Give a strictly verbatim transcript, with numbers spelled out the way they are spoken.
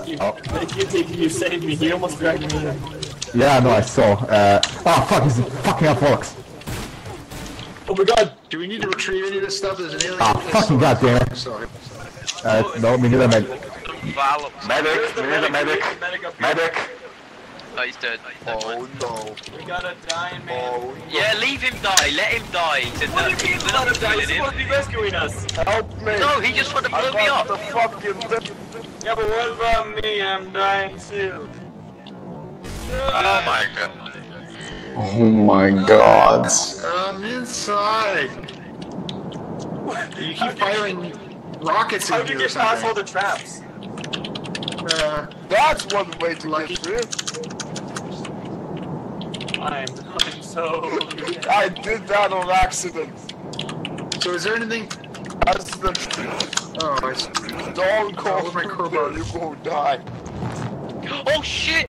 you. Oh. Thank you, thank you. You saved me. He almost dragged me in. Yeah, no, I saw. Uh, oh fuck, he's fucking alcoholics. Oh my god! Do we need to retrieve any of this stuff? There's an alien. Ah, fucking goddamn it. Sorry. Uh, no, we need a med. Valor. Medic, we need a medic. Medic. Oh, he's dead. Oh no. We got a dying man. Oh Yeah, leave him die. Let him die. He's a What do you mean We're let not him die? He's killing supposed to him. be rescuing us. help me! No, he just wanted to blow me got up. the fucking thing. Yeah, but what about me? I'm dying too. Oh my god. Oh my god. I'm inside. You keep firing rockets How in did you here or get past all something. the traps? Uh, That's one way to Lucky. get through. I'm, I'm so... I did that on accident. so is there anything? That's the Oh, I s- don't call with my me, crowbar. you go die. Oh shit!